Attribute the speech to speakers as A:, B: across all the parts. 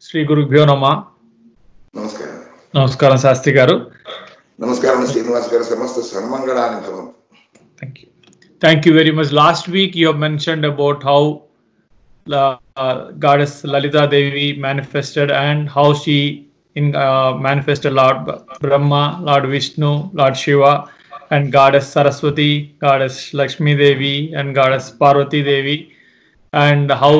A: శ్రీ గురుభ్యో నమః.
B: నమస్కారం.
A: నమస్కారం శాస్త్రి గారు.
B: నమస్కారం శ్రీనివాస్ గారు. సమస్త సన్మంగళాని భవంతు.
A: Thank you very much. Last week you have mentioned about how goddess Lalita Devi manifested and how she manifested Lord Brahma, Lord Vishnu, Lord Shiva, and goddess Saraswati, goddess Lakshmi Devi, and goddess Parvati Devi, and how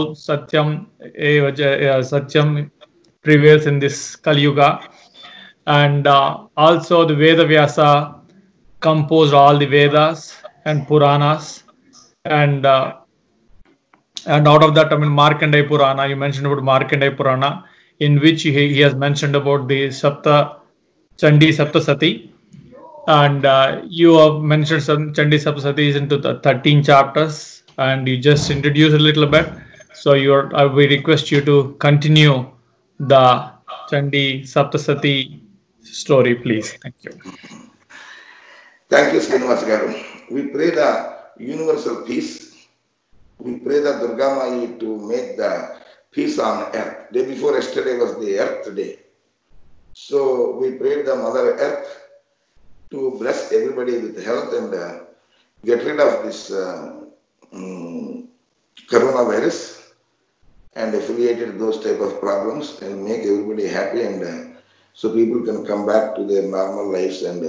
A: Satyam prevails in this Kali Yuga, and also the Veda Vyasa composed all the Vedas and Puranas, and out of that, I mean, Markandeya Purana, you mentioned about Markandeya Purana, in which he has mentioned about the Chandi Saptasati, and you have mentioned some Chandi Saptasati is into the 13 chapters, and you just introduced a little bit, so I will request you to continue the Chandi Saptasati story, please. Thank you.
B: Thank you, Srinivas garu. We pray the universal peace. We pray the Durga Mai to make the peace on earth. Day before yesterday was the Earth Day. So we pray the Mother Earth to bless everybody with health and get rid of this coronavirus and affiliated those type of problems and make everybody happy, and so people can come back to their normal lives and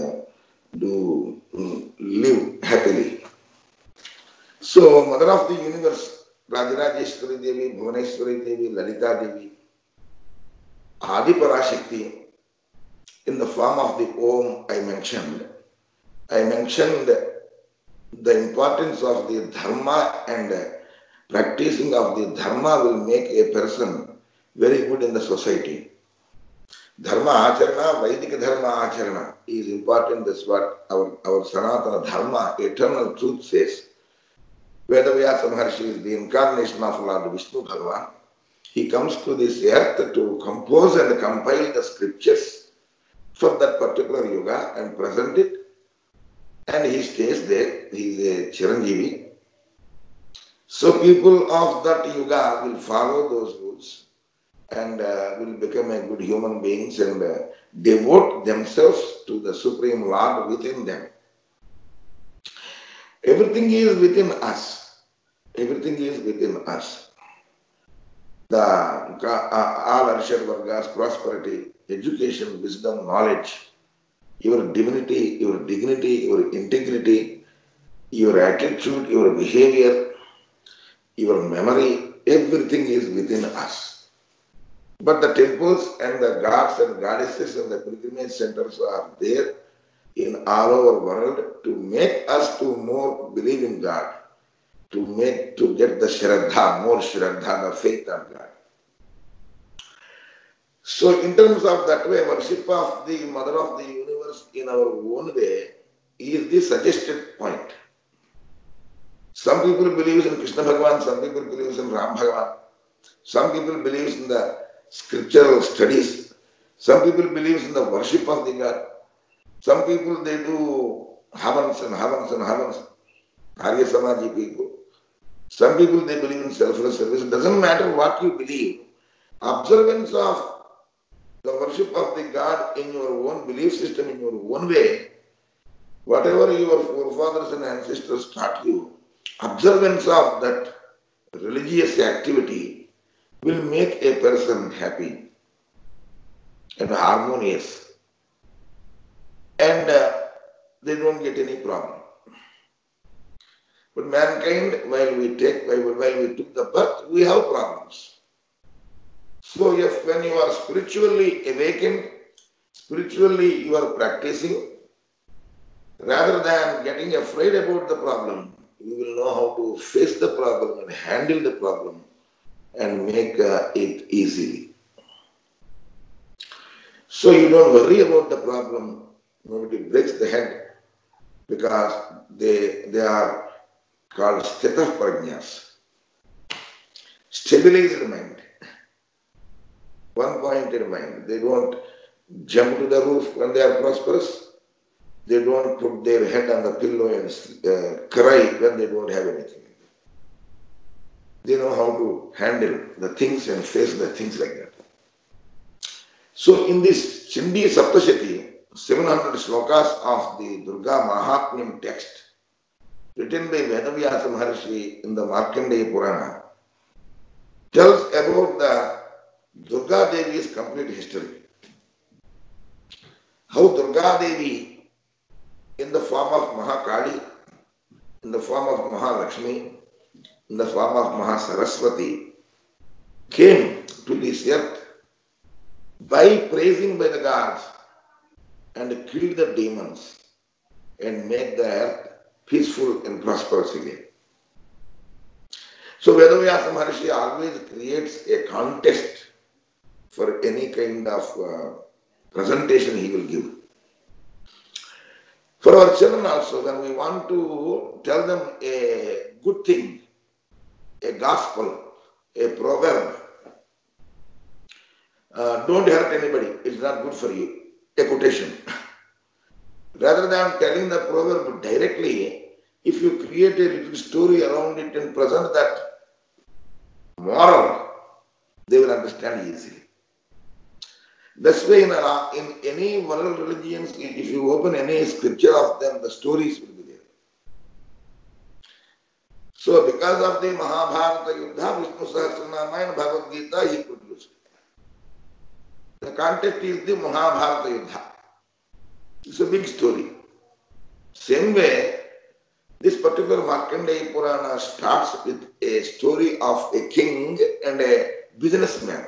B: live happily. So, Mother of the Universe, Rajarajeshwari Devi, Bhuvaneshwari Devi, Lalita Devi, Adi Parashakti, in the form of the Om I mentioned the importance of the Dharma, and practicing of the Dharma will make a person very good in the society. Dharma Acharana, Vedic Dharma Acharana is important. That's what our Sanatana Dharma, eternal truth says. Vedavyasa Maharshi is the incarnation of Lord Vishnu Bhagavan. He comes to this earth to compose and compile the scriptures for that particular yuga and present it. And he stays there. He is a Chiranjeevi. So people of that yuga will follow those rules and will become a good human beings and devote themselves to the Supreme Lord within them. Everything is within us. Everything is within us. The all Arshad Vargas, prosperity, education, wisdom, knowledge, your divinity, your dignity, your integrity, your attitude, your behavior, your memory, everything is within us. But the temples and the gods and goddesses and the pilgrimage centers are there in all over the world to make us to more believe in God, to get the Shraddha, more Shraddha, the faith on God. So in terms of that way, worship of the Mother of the Universe in our own way is the suggested point. Some people believe in Krishna Bhagavan, some people believe in Ram Bhagavan, some people believe in the scriptural studies, some people believe in the worship of the God, some people they do havans and havans and havans, Arya Samaji people. Some people they believe in selfless service. It doesn't matter what you believe. Observance of the worship of the God in your own belief system, in your own way, whatever your forefathers and ancestors taught you, observance of that religious activity will make a person happy and harmonious, and they don't get any problem. But mankind, while we took the birth, we have problems. So if when you are spiritually awakened, spiritually you are practicing, rather than getting afraid about the problem, you will know how to face the problem and handle the problem and make it easily. So you don't worry about the problem. Nobody breaks the head, because they are called Sthita Prajnas, stabilized mind, one-pointed mind. They don't jump to the roof when they are prosperous. They don't put their head on the pillow and cry when they don't have anything. They know how to handle the things and face the things like that. So in this Chindi Saptashati, 700 slokas of the Durga Mahatmyam text, written by Vedavyasa Maharshi in the Markandeya Purana, tells about the Durga Devi's complete history. How Durga Devi, in the form of Mahakali, in the form of Mahalakshmi, in the form of Mahasaraswati, came to this earth by praising by the gods and killed the demons and made the earth peaceful and prosperous again. So Vedavyasa Maharshi always creates a contest for any kind of presentation he will give. For our children also, when we want to tell them a good thing, a gospel, a proverb, don't hurt anybody, it's not good for you, a quotation. Rather than telling the proverb directly, if you create a little story around it and present that moral, they will understand easily. That's why in any world religions, if you open any scripture of them, the stories will be there. So because of the Mahabharata Yuddha, Vishnu Sahasranama and Bhagavad Gita, he produced. The context is the Mahabharata Yuddha. It's a big story. Same way, this particular Markandeya Purana starts with a story of a king and a businessman.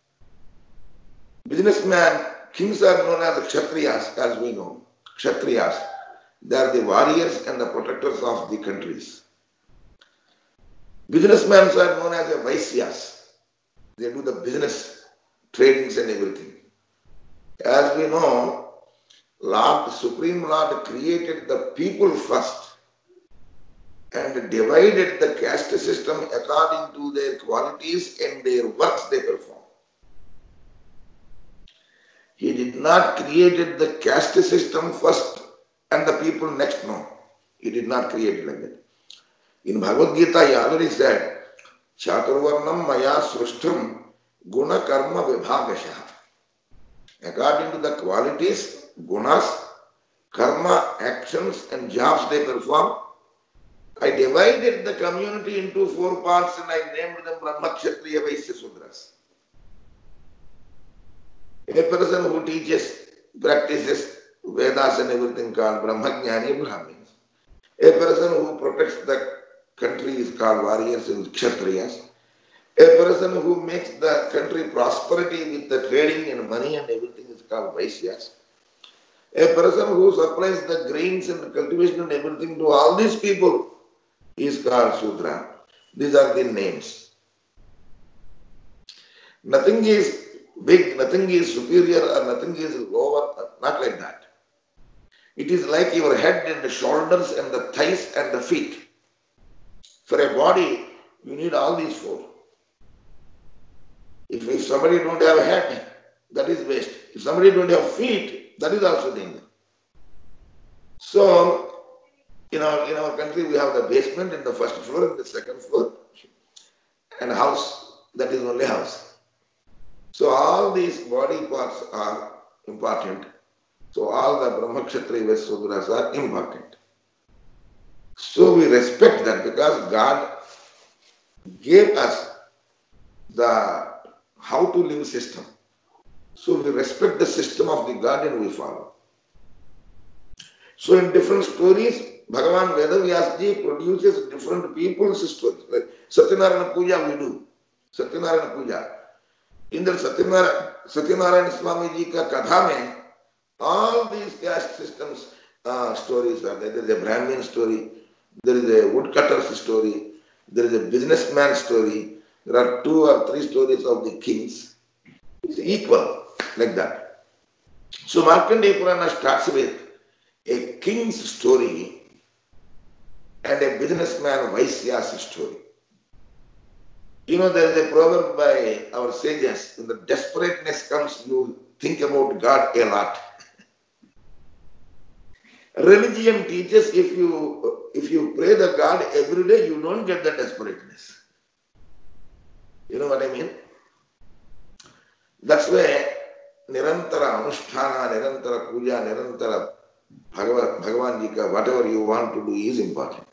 B: Kings are known as Kshatriyas, as we know. Kshatriyas. They are the warriors and the protectors of the countries. Businessmen are known as the Vaisyas. They do the business, tradings and everything. As we know, Supreme Lord created the people first and divided the caste system according to their qualities and their works they perform. He did not create the caste system first and the people next. No, he did not create it like that. In Bhagavad Gita, he already said, Chaturvarnam maya srushtam guna karma vibhagasha. According to the qualities, gunas, karma, actions and jobs they perform, I divided the community into 4 parts and I named them Brahma, Kshatriya, Vaisya, Sudras. A person who teaches, practices Vedas and everything called Brahmajnani, Brahmins. A person who protects the country is called warriors and Kshatriyas. A person who makes the country prosperity with the trading and money and everything is called Vaisyas. A person who supplies the grains and cultivation and everything to all these people is called Sudra. These are the names. Nothing is big, nothing is superior or nothing is lower, not like that. It is like your head and the shoulders and the thighs and the feet. For a body, you need all these 4. If somebody don't have a head, that is waste. If somebody don't have feet, that is also danger. So, in our country, we have the basement and the first floor and the second floor, and a house, that is only house. So all these body parts are important. So all the Brahma, Kshatriya, Vaisya, Sudras are important. So we respect that because God gave us the how to live system. So we respect the system of the God and we follow. So in different stories, Bhagavan Vedavyasji produces different people's stories. Like Satyanarayana Puja we do. Satyanarayana Puja. In the Satyanarayana Swami Ji ka Katha mein, all these caste systems stories are there. There is a Brahmin story, there is a woodcutter's story, there is a businessman story, there are 2 or 3 stories of the kings. It's equal, like that. So Markandeya Purana starts with a king's story and a businessman Vaisya's story. You know, there is a proverb by our sages, when the desperateness comes, you think about God a lot. Religion teaches if you pray the God every day, you don't get the desperateness. You know what I mean? That's why Nirantara Anusthana, Nirantara Puja, Nirantara Bhagavan Ji ka, whatever you want to do is important.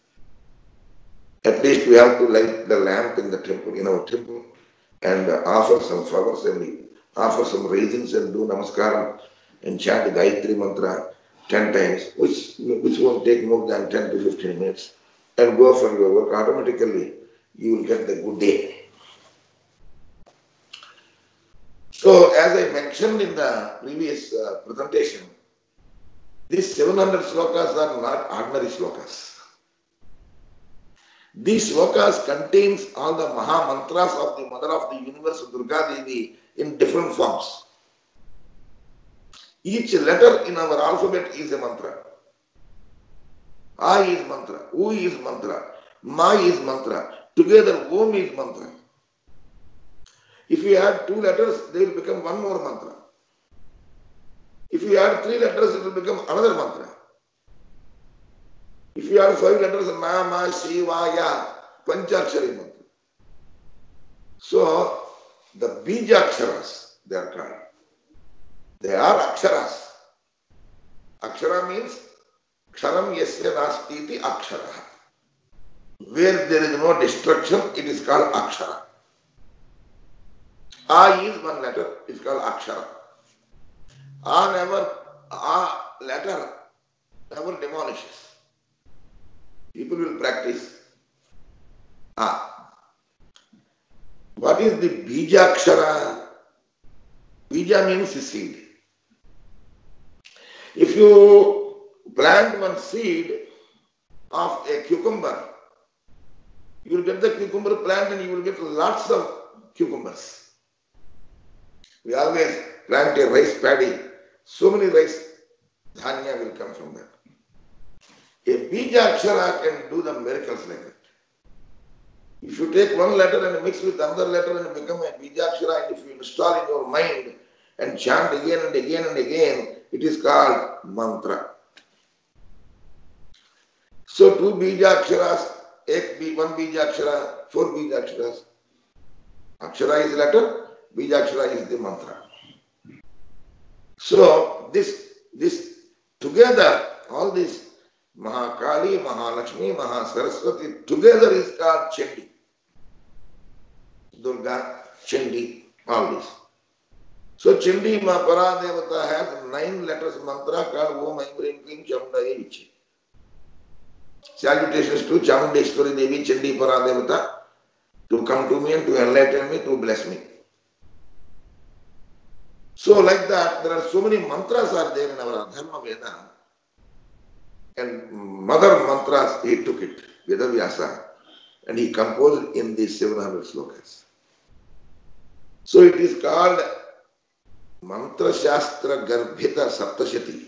B: At least we have to light the lamp in the temple, in our temple, and offer some flowers and offer some raisins and do namaskaram and chant Gayatri mantra 10 times, which won't take more than 10 to 15 minutes, and go for your work. Automatically, you will get the good day. So, as I mentioned in the previous presentation, these 700 slokas are not ordinary slokas. These slokas contains all the Maha Mantras of the Mother of the Universe, Durga Devi, in different forms. Each letter in our alphabet is a mantra. I is mantra, U is mantra, Ma is mantra, together Om is mantra. If you add 2 letters, they will become one more mantra. If you add 3 letters, it will become another mantra. If you add 5 letters, Nama, Shiva, Ya, Panchakshari mantra. So, the Bijaksharas, they are called. They are Aksharas. Akshara means Ksharam Yasya Nastiti Akshara. Where there is no destruction, it is called Akshara. A is one letter, it is called Akshara. A letter never demolishes. People will practice A. What is the Bijakshara? Bija means seed. If you plant one seed of a cucumber, you will get the cucumber plant and you will get lots of cucumbers. We always plant a rice paddy, so many rice dhanya will come from that. A Bijakshara can do the miracles like that. If you take one letter and mix with another letter and become a Bijakshara, and if you install in your mind and chant again and again and again, it is called mantra. So 2 Bijaksharas, one Bijakshara, 4 Bijaksharas. Akshara is letter, Bijakshara is the mantra. So this together, all this Mahakali, Mahalakshmi, Mahasaraswati, together is called Chandi. Durga, Chandi, all this. So Chandi Mahapara Devata has 9 letters mantra called Om Aim Rim Klim Chamundaye Vichi. Salutations to Chamundeshwari Devi, Chandi Paradevata, to come to me and to enlighten me, to bless me. So like that, there are so many mantras are there in our Dharma Veda. And mother mantras, he took it, Vedavyasa, and he composed in these 700 slokas. So it is called Mantra Shastra Garbhita Saptashati.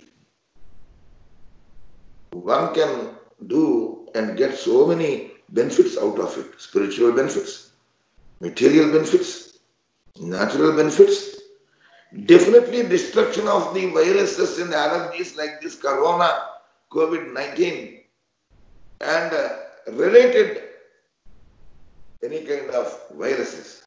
B: One can do and get so many benefits out of it. Spiritual benefits, material benefits, natural benefits. Definitely destruction of the viruses and allergies like this corona, COVID-19, and related any kind of viruses.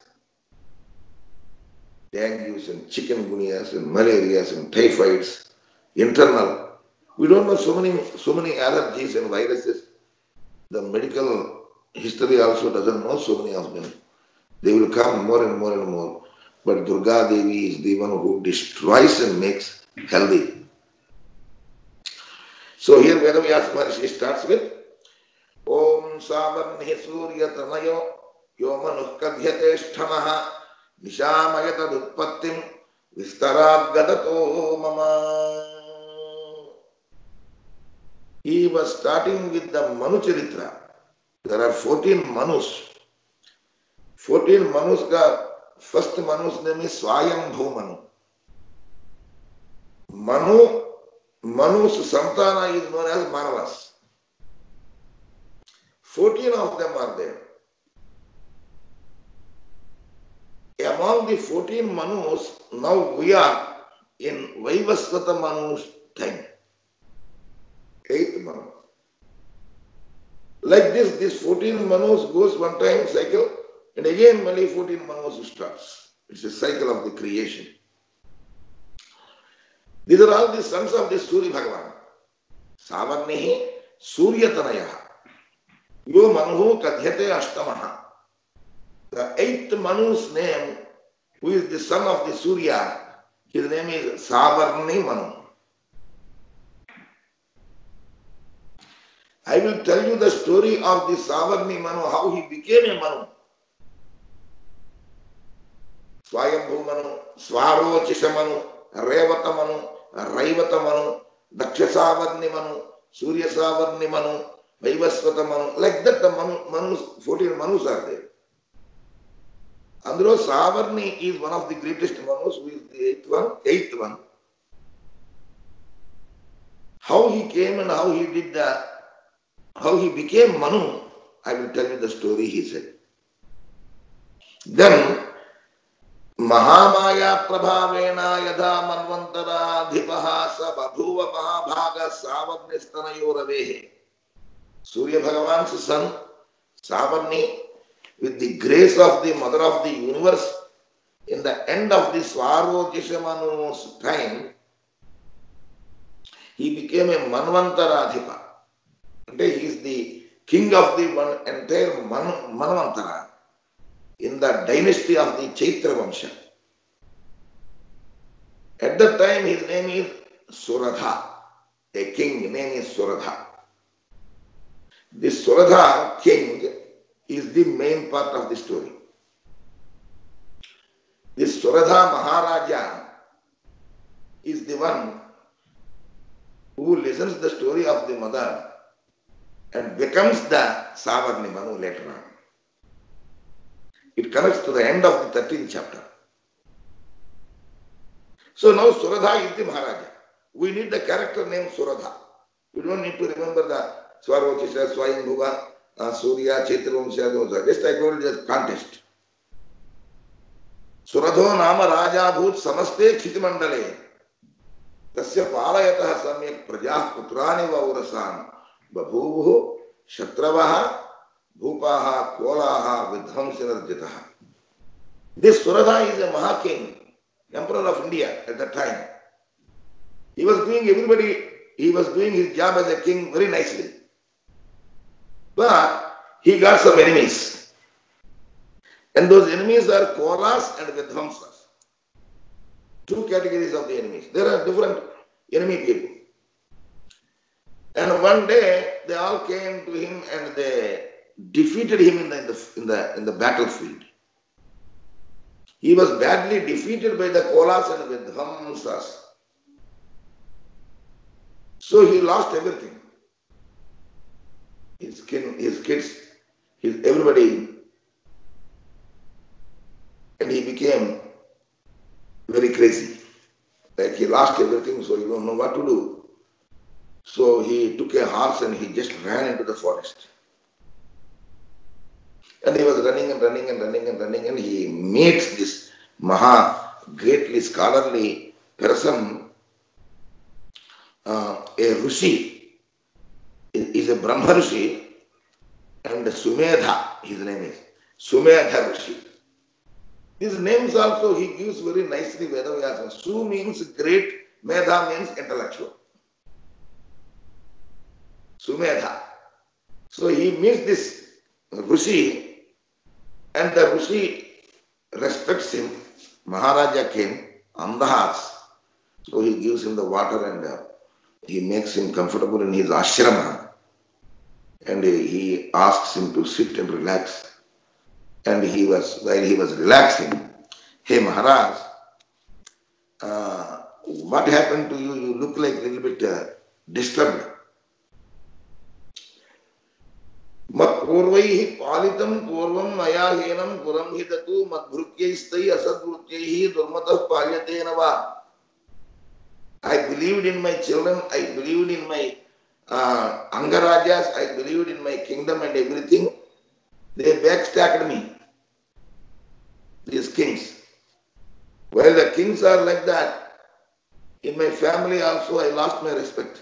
B: Dengue and chikungunyas and malarias and typhoids, internal. We don't know so many allergies and viruses. The medical history also doesn't know so many of them. They will come more and more and more. But Durga Devi is the one who destroys and makes healthy. So here Vedavyasa Maharishi starts with Om Savarnhi Surya Tanayo Yomanuh Kadhyate Sthamaha Nishamayata Dutpattim Vistarad Gadato Mama. He was starting with the Manu Charitra. There are 14 Manus. 14 Manus ka first Manu's name is Swayambhu Manu. Manu's Santana is known as Manavas. 14 of them are there. Among the 14 Manus, now we are in Vaivasvata Manu's time. 8th Manu. Like this 14 Manus goes one time cycle, and again only 14 Manus starts. It's a cycle of the creation. These are all the sons of the Surya Bhagavan. Savarnihi Suryatanayah. Yo Manuhu Kadhyate Ashtamaha. The eighth Manu's name, who is the son of the Surya, his name is Savarni Manu. I will tell you the story of the Savarni Manu, how he became a Manu. Swayambhu Manu, Swarochisha Manu, Revata Manu, Raivata Manu, Daksha Savarni Manu, Surya Savarni Manu, Vaivasvata Manu. Like that the Manus, 14 Manus are there. Andro Savarni is one of the greatest Manus, who is the eighth one. How he came and how he did how he became Manu, I will tell you the story, he said. Then, Mahamaya Prabhavena Yadha Manvantara Dhipaha Sa Babhuva Mahabhaga Savarnistanayoravehe. Surya Bhagavan's son, Savarni, with the grace of the Mother of the Universe, in the end of the Swarojisha Manu's time, he became a Manvantara Dhipa. He is the king of the entire Manvantara in the dynasty of the Chaitra Vamsha. At that time, his name is Suradha. A king name is Suradha. This Suradha king is the main part of the story. This Suradha Maharaja is the one who listens to the story of the mother and becomes the Savarni Manu later on. It connects to the end of the 13th chapter. So now Suradha is the Maharaja. We need the character named Suradha. We don't need to remember the Swarochisha, Swayambhuva, Surya, Chaitravamsha. Just I told you the context. Suradho Nama Raja Bhut Samaste Chitimandale. Tasya Palayatah Samyak Prajah Putrani Vaurasan. Babhuvuhu Shatravaha Bhupaha Kolaha Vidhamsinarjitaha. This Suradha is a Mahaking, Emperor of India at that time. He was doing his job as a king very nicely. But he got some enemies. And those enemies are Kolas and Vidhamsas. Two categories of the enemies. There are different enemy people. And one day they all came to him and they defeated him in the battlefield. He was badly defeated by the Kolas and Vidhamsas. So he lost everything. His kids, everybody. And he became very crazy. Like he lost everything, so he don't know what to do. So he took a horse and he just ran into the forest. And he was running and he meets this greatly scholarly person, a Rishi. Is a Brahma Rishi, and Sumedha, his name is Sumedha Rishi. These names also he gives very nicely. Vedavyasa. Su means great, Medha means intellectual. Sumedha. So he meets this Rishi, and the Rishi respects him. Maharaja came on the horse, so he gives him the water and he makes him comfortable in his ashrama, and he asks him to sit and relax. And while he was relaxing, "Hey Maharaj, what happened to you? You look like a little bit disturbed." Mat purvaihi palitam purvam maya henam puram hidatu mat bhrutyaistai asad bhrutyaihi durmatah palyatena va. I believed in my children, I believed in my Angarajas, I believed in my kingdom and everything. They backstabbed me, these kings. While the kings are like that, in my family also I lost my respect.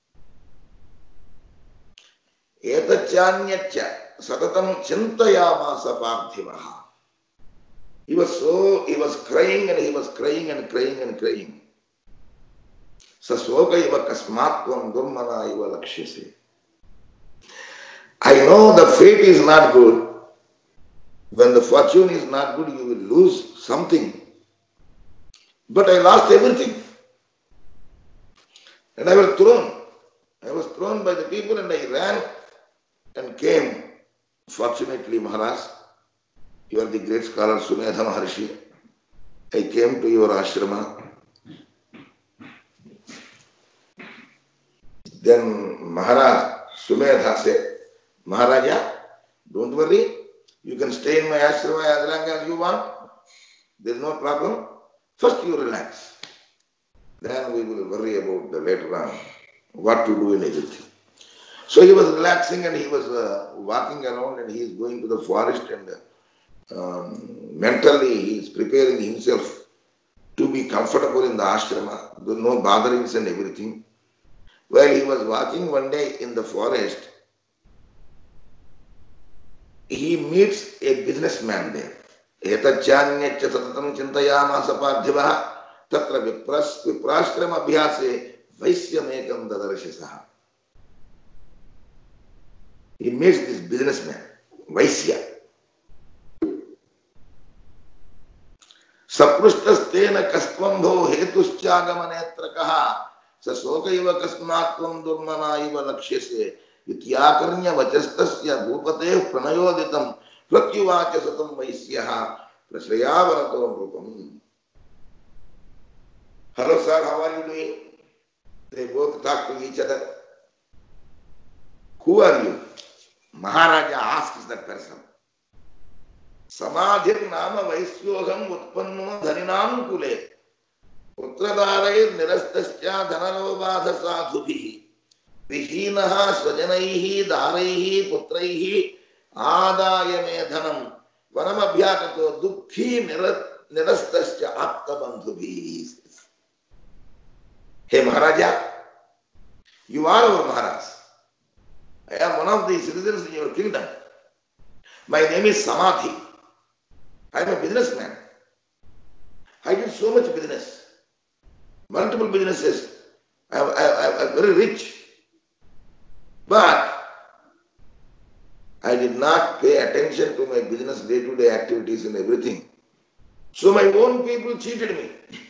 B: Etachanyatya satatam chintayamasa parthivaha. He was crying and he was crying and crying and crying. Sasoka iva kasmatvam durmana iva lakshyase. I know the fate is not good. When the fortune is not good, you will lose something. But I lost everything. And I was thrown. I was thrown by the people and I ran and came. Fortunately, Maharaj, you are the great scholar Sumedha Maharshi. I came to your ashrama. Then Maharaj Sumedha said, Maharaja, don't worry. You can stay in my ashrama as long as you want. There is no problem. First you relax. Then we will worry about the later on what to do in everything. So he was relaxing and he was walking around and he is going to the forest and mentally he is preparing himself to be comfortable in the ashrama. There no botherings and everything. While he was walking one day in the forest, he meets a businessman there. Etachanyaccha satatam chintayamasa padhivah tatra viprashrama abhyase vaisyamekam dadarashasaha. He meets this businessman, Vaisya. Saprushtasthena kastvambho hetuschagamanettrakaha sasokaiva kasmatvam durmana iva lakshyase ityakarnya vachastasya bhupate pranayoditam pratyuvacha satam Vaisyaha prashrayavaratam rupam. Hello sir, how are you doing? They both talk to each other. Who are you? Maharaja asks that person. Samadhir nama Vaisyoham utpanno dhaninam kule putradarair nirastasya dhanarobadha sadhubhi vihinaha swajanaihi dharaihi putraihi adaya medhanam vanamabhyakato dukhi nirastasya aptabandhubhi. Hey Maharaja, you are our Maharaj. I am one of the citizens in your kingdom. My name is Samadhi. I am a businessman. I did so much business, multiple businesses. I am very rich. But I did not pay attention to my business day-to-day activities and everything. So my own people cheated me.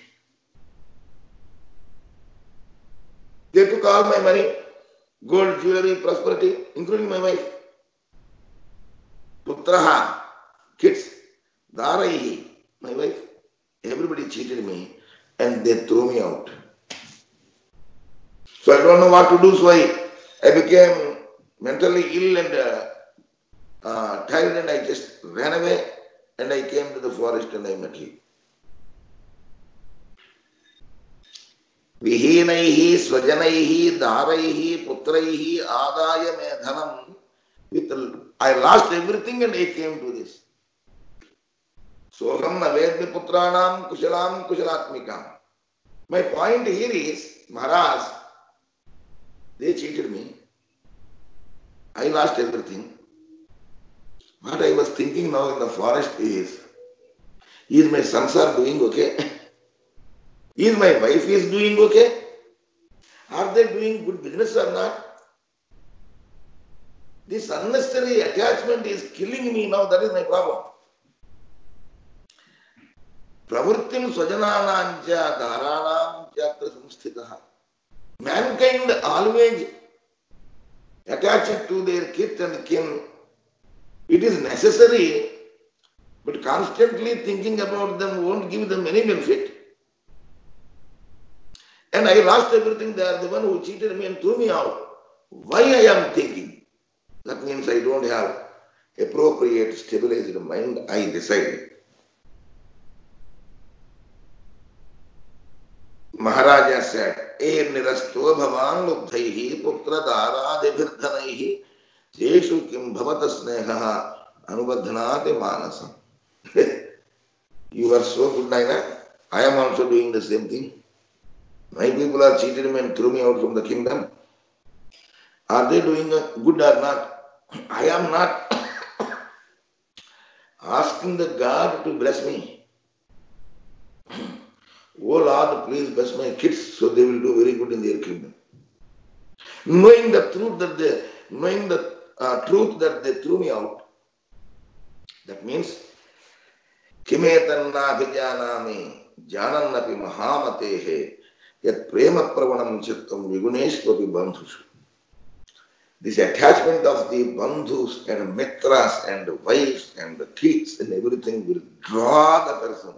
B: They took all my money, gold, jewelry, prosperity, including my wife. Putraha, kids, Dharaihi, my wife. Everybody cheated me and they threw me out. So I don't know what to do, so I became mentally ill and tired and I just ran away and I came to the forest and I met you. Vihinaihi, swajanaihi, dharaihi, putraihi, adaya medhanam. I lost everything and I came to this. Soham navedmi putranam kushalam kushalatmikam. My point here is, Maharaj, they cheated me. I lost everything. What I was thinking now in the forest is my sons are doing okay? Is my wife is doing okay? Are they doing good business or not? This unnecessary attachment is killing me now. That is my problem. Pravrittim swajananancha dharanam chatra samsthitaha. Mankind always attached to their kith and kin. It is necessary, but constantly thinking about them won't give them any benefit. And I lost everything. They are the one who cheated me and threw me out. Why I am thinking? That means I don't have appropriate stabilized mind. I decided. Maharaja said, E nirasto bhavan lubdhaihi putra dharadibhirdhanaihi jeshu kim bhavata snehaha anubadhanate manasam. You are so good, Naina. I am also doing the same thing. My people are cheated me and threw me out from the kingdom. Are they doing good or not? I am not asking the God to bless me. Oh Lord, please bless my kids so they will do very good in their kingdom. Knowing the truth that they threw me out, that means Kimetanna Vijanami Jananapi Mahamatehe Yat Prema Pravanam Chittam Viguneshwapi Bandhushu. This attachment of the bandhus and mitras and the wives and the kids and everything will draw the person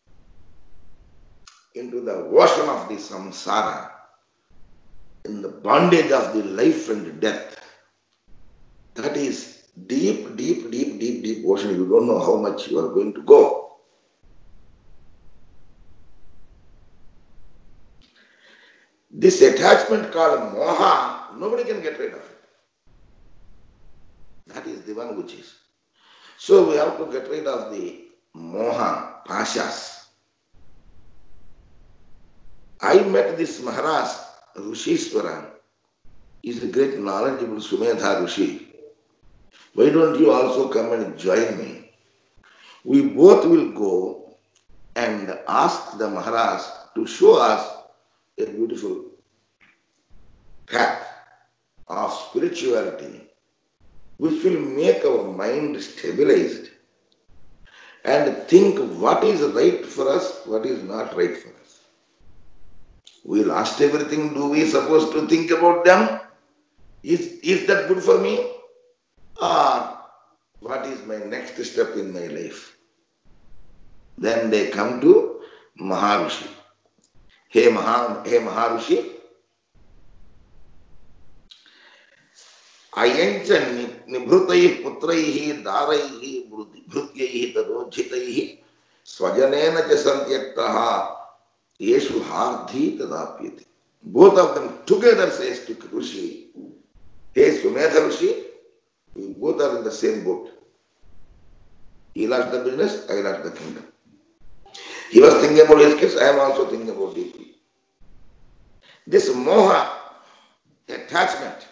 B: into the ocean of the samsara, in the bondage of the life and death. That is deep, deep, deep, deep, deep ocean. You don't know how much you are going to go. This attachment called moha, nobody can get rid of it. That is the one which is. So we have to get rid of the moha, pashas. I met this Maharaj, Rishishwara. He is a great knowledgeable Sumedha Rishi. Why don't you also come and join me? We both will go and ask the Maharaj to show us a beautiful path of spirituality which will make our mind stabilized and think what is right for us, what is not right for us. We lost everything. Do we supposed to think about them? Is that good for me? Or what is my next step in my life? Then they come to Maharishi. Hey Maharishi, Ayancha nibhrutaihi putraihi daraihi bhrutyaihi tadojhitaihi swajanena cha santyaktaha yeshu hardhi tadapyati. Both of them together says to Rishi, hey Sumedha Rishi, we both are in the same boat. He lost the business, I lost the kingdom. He was thinking about his kids, I am also thinking about deeply. This moha, attachment,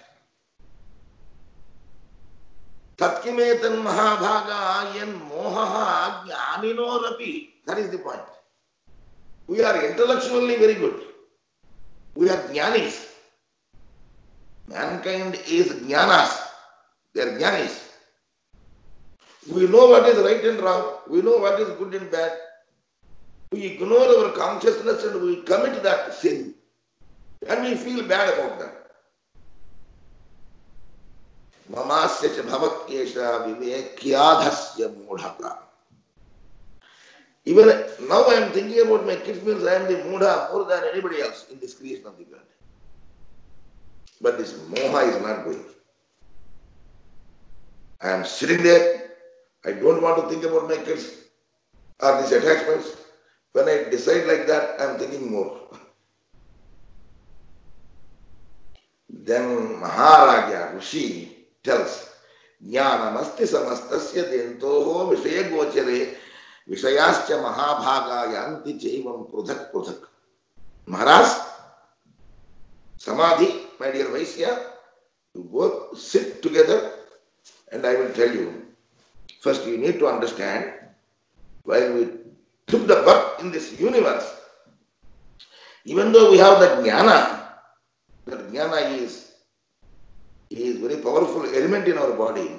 B: Tatkimetan Mahabhaga yen moha jnaninorapi. That is the point. We are intellectually very good. We are jnanis. Mankind is jnanas. They are jnanis. We know what is right and wrong. We know what is good and bad. We ignore our consciousness and we commit that sin. And we feel bad about that. Mamasya cha bhavakyesha vivekyadhasya mudhaka. Even now I am thinking about my kids means I am the mudha more than anybody else in this creation of the God. But this moha is not going. I am sitting there. I don't want to think about my kids or these attachments. When I decide like that, I am thinking more. Then Maharaja Rishi tells, Jnanamasti samastasya dentoho vishaya gochare vishayascha mahabhaga yanti chaivam prudhak prudhak. Maharaj, Samadhi, my dear Vaisya, you both sit together and I will tell you. First you need to understand, while we took the birth in this universe, even though we have the jnana, that jnana is a very powerful element in our body.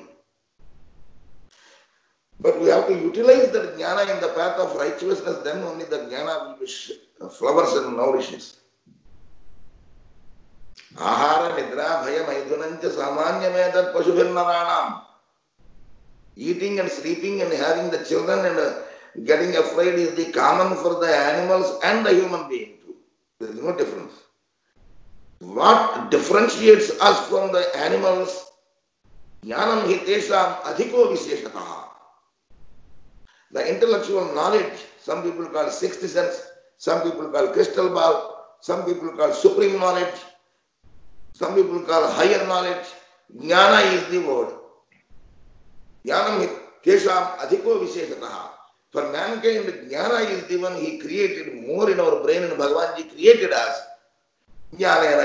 B: But we have to utilize that jnana in the path of righteousness, then only the jnana will be flowers and nourishes. Ahara nidra bhaya maidunancha samanyamedat pashubhirnaranam. Eating and sleeping and having the children and getting afraid is the common for the animals and the human being too. There is no difference. What differentiates us from the animals? Jnanam hitesham adhiko visheshataha. The intellectual knowledge, some people call sixth sense, some people call crystal ball, some people call supreme knowledge, some people call higher knowledge. Jnana is the word. Jnanam hitesham adhiko visheshataha. For mankind, jnana is the one he created more in our brain, and Bhagavanji created us. If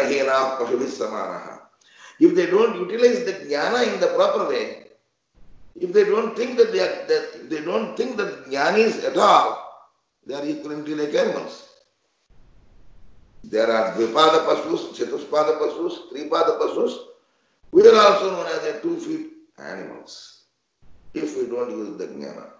B: they don't utilize the jnana in the proper way, if they don't think that they don't think that jnanis at all, they are equivalently like animals. There are Dvipada Pasus, Chatuspada Pasus, Tripada Pasus. We are also known as a 2-feet animals if we don't use the Jnana.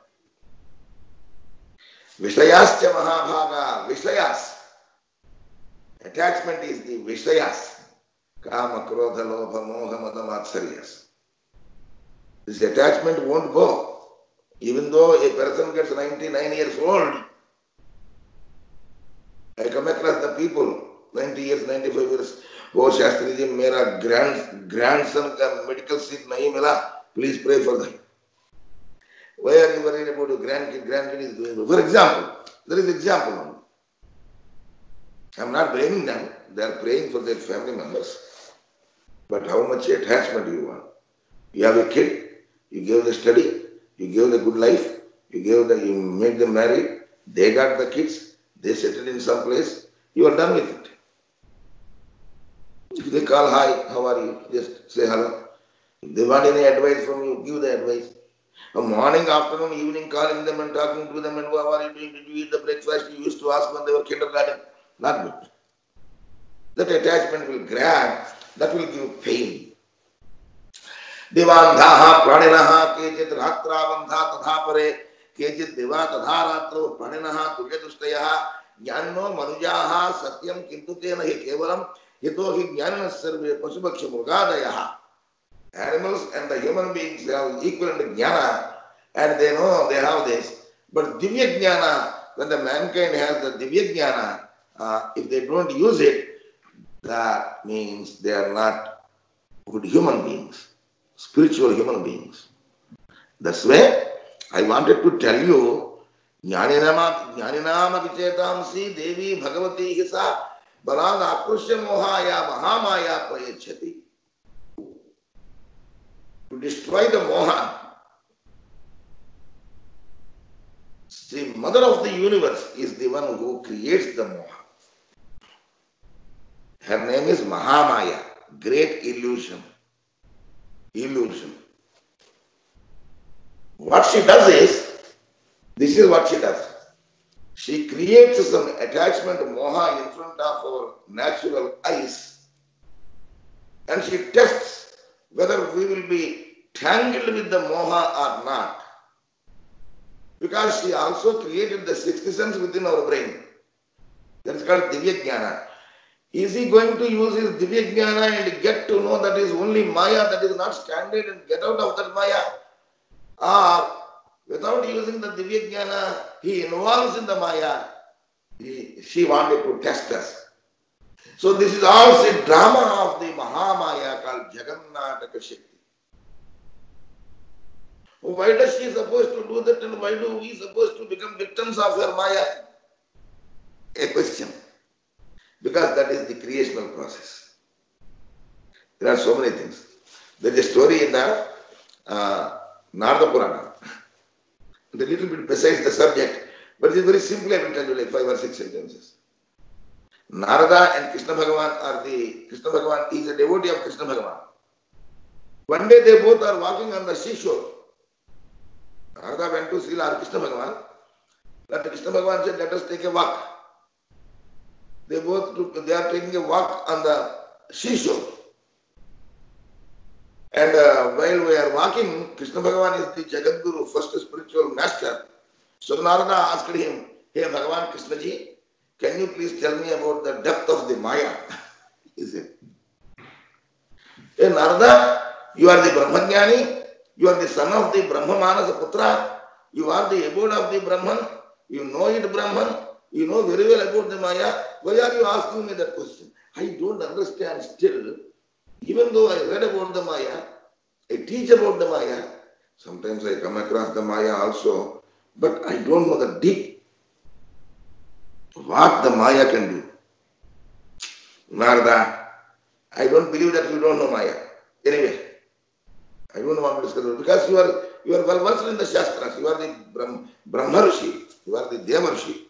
B: Vishayascha Mahabhaga, Vishayas. Attachment is the Vishayas. Kama, Krodha, Lobha, Moha, Mada, Matsaryas. This attachment won't go. Even though a person gets 99 years old, I come across the people, 90 years, 95 years, oh Shastri ji, mera grandson ka medical seat nahi mila, please pray for them. Why are you worried about your grandkid? Grandkid is doing well. For example, there is example. I am not blaming them. They are praying for their family members. But how much attachment you want? You have a kid, you gave the study, you gave the good life, you made them married, they got the kids, they settled in some place, you are done with it. If they call, hi, how are you? Just say hello. If they want any advice from you, give the advice. A morning, afternoon, evening, calling them and talking to them and how are you doing? Did you eat the breakfast you used to ask when they were kindergarten? Not good. That attachment will grab, that will give pain. Divandhaha praninaha kechit ratrabandha tadha pare kechit diva tadha ratro praninaha tulyatustayaha jnano manujaha satyam kintu tena hi kevalam hito hi jnana sarve pasubhaksha murgadayaha. Animals and the human beings have equivalent jnana and they know they have this. But divya jnana, when the mankind has the divya jnana, if they don't use it, that means they are not good human beings, spiritual human beings. That's why I wanted to tell you, Jnaninama vichetamsi devi bhagavati hisa balang akrusya mohaya mahamaya prayachati. To destroy the moha, the mother of the universe is the one who creates the moha. Her name is Mahamaya, great illusion. Illusion. What she does is, this is what she does. She creates some attachment moha in front of our natural eyes and she tests whether we will be tangled with the moha or not. Because she also created the sixth sense within our brain. That is called Divya Jnana. Is he going to use his Divya Jnana and get to know that is only Maya, that is not standard, and get out of that Maya? Or without using the Divya Jnana, he involves in the Maya. She wanted to test us. So this is also a drama of the Mahamaya called Jagannataka Shakti. Why does she supposed to do that and why do we supposed to become victims of her Maya? A question. Because that is the creational process. There are so many things. There is a story in the Narada Purana. A little bit besides the subject, but it is very simple. I will tell you like 5 or 6 sentences. Narada and Krishna Bhagavan Krishna Bhagavan is a devotee of Krishna Bhagavan. One day they both are walking on the seashore. Narada went to see Lord Krishna Bhagavan. Lord Krishna Bhagavan said, let us take a walk. They are taking a walk on the seashore. And while we are walking, Krishna Bhagavan is the Jagat Guru, first spiritual master. So Narada asked him, hey Bhagavan Krishna ji, can you please tell me about the depth of the Maya? He said, hey Narada, you are the Brahmajnani, you are the son of the Brahma Manasa Putra, you are the abode of the Brahman, you know it Brahman, you know very well about the Maya. Why are you asking me that question? I don't understand still. Even though I read about the Maya, I teach about the Maya, sometimes I come across the Maya also, but I don't know the deep, what the Maya can do. Narada, I don't believe that you don't know Maya. Anyway, I don't want to discuss it because you are well versed in the Shastras, you are the Brahmarshi, you are the Devarshi.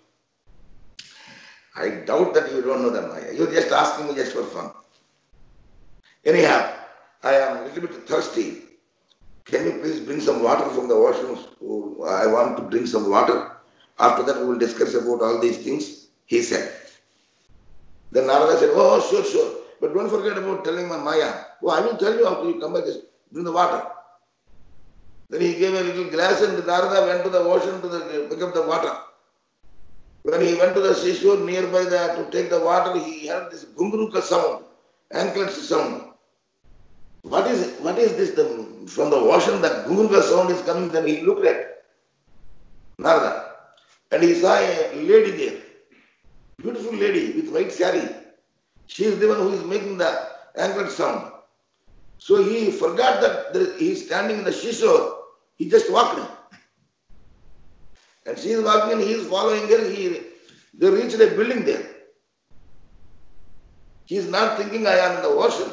B: I doubt that you don't know the Maya. You are just asking me just for fun. Anyhow, I am a little bit thirsty. Can you please bring some water from the washroom? I want to drink some water. After that, we will discuss about all these things, he said. Then Narada said, oh, sure, sure. But don't forget about telling my Maya. Oh, I will tell you after you come back, just bring the water. Then he gave a little glass and Narada went to the ocean to pick up the water. When he went to the seashore nearby there to take the water, he heard this gunguruka sound, anklets sound. What is this? From the ocean, that gunguruka sound is coming. Then he looked at Narada and he saw a lady there, beautiful lady with white saree. She is the one who is making the anklet sound. So he forgot that he is standing in the seashore. He just walked. And she is walking and he is following her. They reached a building there. He is not thinking I am in the ocean.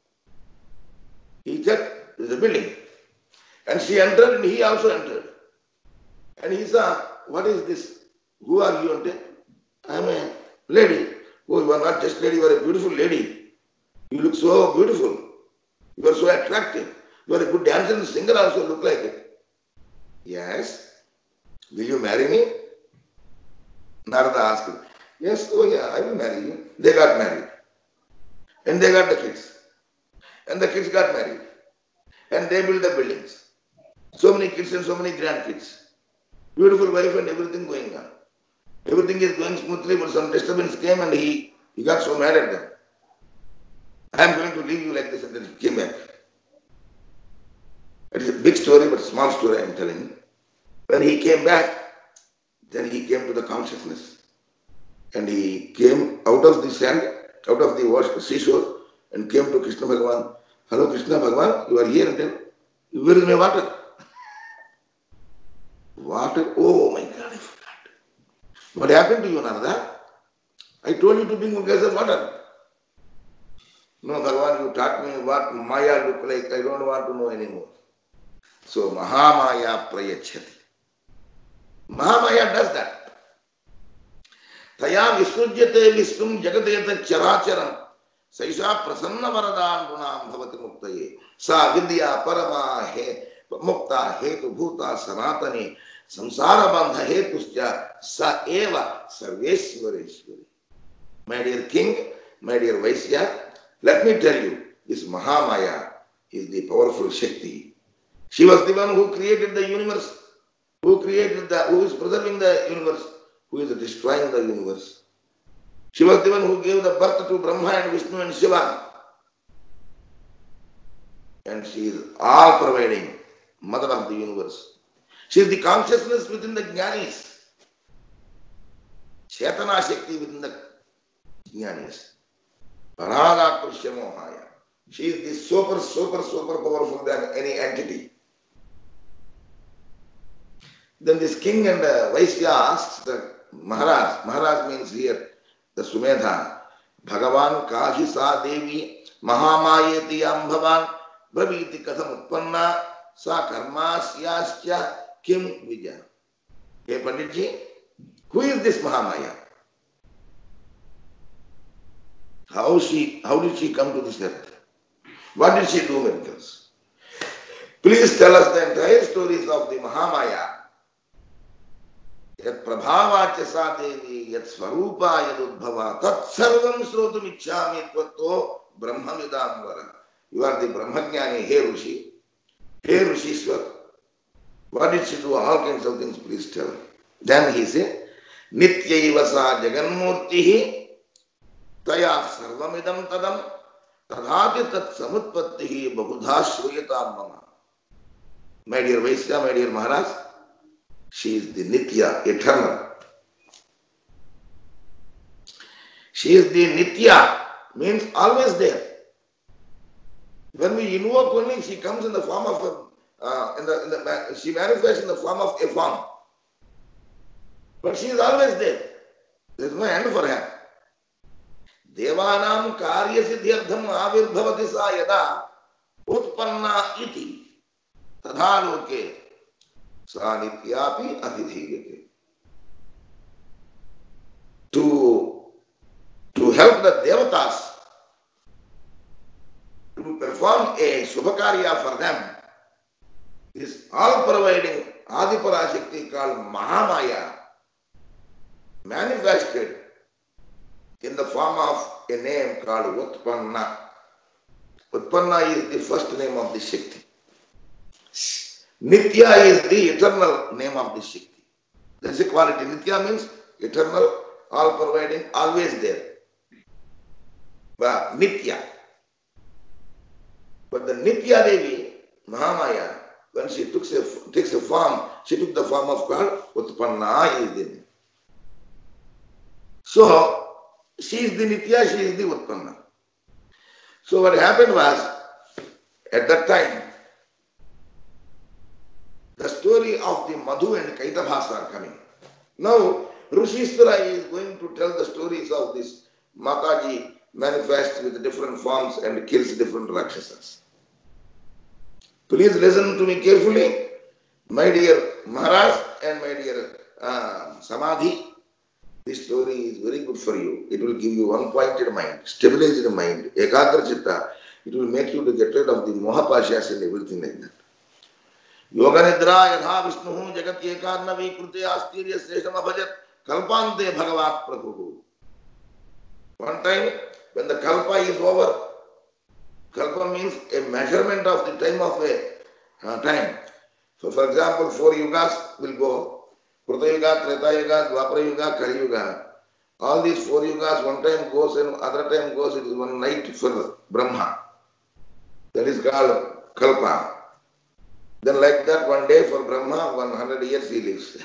B: He checked the building. And she entered and he also entered. And he said, what is this? Who are you? And I am a lady. Oh, you are not just lady, you are a beautiful lady. You look so beautiful. You are so attractive. You are a good dancer and singer also look like it. Yes. Will you marry me? Narada asked him. Yes, oh yeah, I will marry you. They got married. And they got the kids. And the kids got married. And they built the buildings. So many kids and so many grandkids. Beautiful wife and everything going on. Everything is going smoothly, but some disturbance came and he got so mad at them. I am going to leave you like this, and then he came back. It is a big story, but small story I am telling you. When he came back, then he came to the consciousness. And he came out of the sand, out of the seashore, and came to Krishna Bhagavan. Hello Krishna Bhagavan, you are here, and then, where is my water? Water? Oh my God, I forgot. What happened to you, Narada? I told you to bring a glass of water. No, Bhagavan, you taught me what Maya look like. I don't want to know anymore. So Mahamaya prayachati. Mahamaya does that. Taya visrujyate visrum jagateta characharam. Saisha prasanna varadan gunam bhavati muktaye. Sa vidya parama he mukta hetu bhuta sanatani. Samsara bandha hetusya sa eva sarveshwareshwari. My dear king, my dear Vaisya, let me tell you, this Mahamaya is the powerful Shakti. She was the one who created the universe, who is preserving the universe, who is destroying the universe. She was the one who gave the birth to Brahma and Vishnu and Shiva. And she is all providing, mother of the universe. She is the consciousness within the Jnanis. Chaitana Shakti within the Jnanis. Parada Krishya Mohaya. She is the super powerful than any entity. Then this king and Vaisya asks the Maharaj. Maharaj means here the Sumedha. Bhagavan Kahi Sa Devi Mahamayeti Ambhavan Bhaviti Katham Utpanna Sa Karmasyasya Kim Vijaya. Hey Panditji, who is this Mahamaya? How did she come to this earth? What did she do miracles? Please tell us the entire stories of the Mahamaya. Yat prabhava chasa devi, yat swarupa yad udbhava, tat sarvam srotum ichchami tvatto brahmamidam. You are the Brahmajnani, hey Rishi. Hey Rishishwar. What did she do? All kinds of things, please tell. Then he said, Nityaiva sa jaganmurtihi taya sarvamidam tadam tadhati tat samutpattihi bahudha shruyatam mama. My dear Vaisya, my dear Maharaj, she is the Nitya, eternal. She is the Nitya, means always there. When we invoke only, she comes in the form of she manifests in the form of a form. But she is always there. There is no end for her. Devanam karya siddhyartham avirbhavati sa yada utpanna iti tadhaloke sa nityapi adhidhiyate. To help the devatas to perform a subhakarya for them, this all-providing Adiparashakti called Mahamaya manifested in the form of a name called Utpanna. Utpanna is the first name of the Shakti. Nitya is the eternal name of the Shakti. That is a quality. Nitya means eternal, all providing, always there. But Nitya. But the Nitya Devi, Mahamaya, when she takes a form, she took the form of called Utpanna is the name. So, she is the Nitya, she is the Utpanna. So what happened was, at that time, the story of the Madhu and Kaitavas are coming. Now, Rishishwara is going to tell the stories of this Mataji manifests with different forms and kills different Rakshasas. Please listen to me carefully, my dear Maharaj and my dear Samadhi. This story is very good for you. It will give you one-pointed mind, stabilized mind, ekagra chitta. It will make you to get rid of the mohapashas and everything like that. Yoga nidra yadha vishnuhu jagat ekarnavi krute astirya sesham abhajat kalpante bhagavat prabhu. One time, when the kalpa is over, kalpa means a measurement of the time of a time. So, for example, 4 yugas will go. Kruta Yuga, Treta Yuga, Dwapara Yuga, Kali Yuga. All these 4 yugas, one time goes and other time goes, it is one night for Brahma. That is called Kalpa. Then like that, one day for Brahma, 100 years he lives.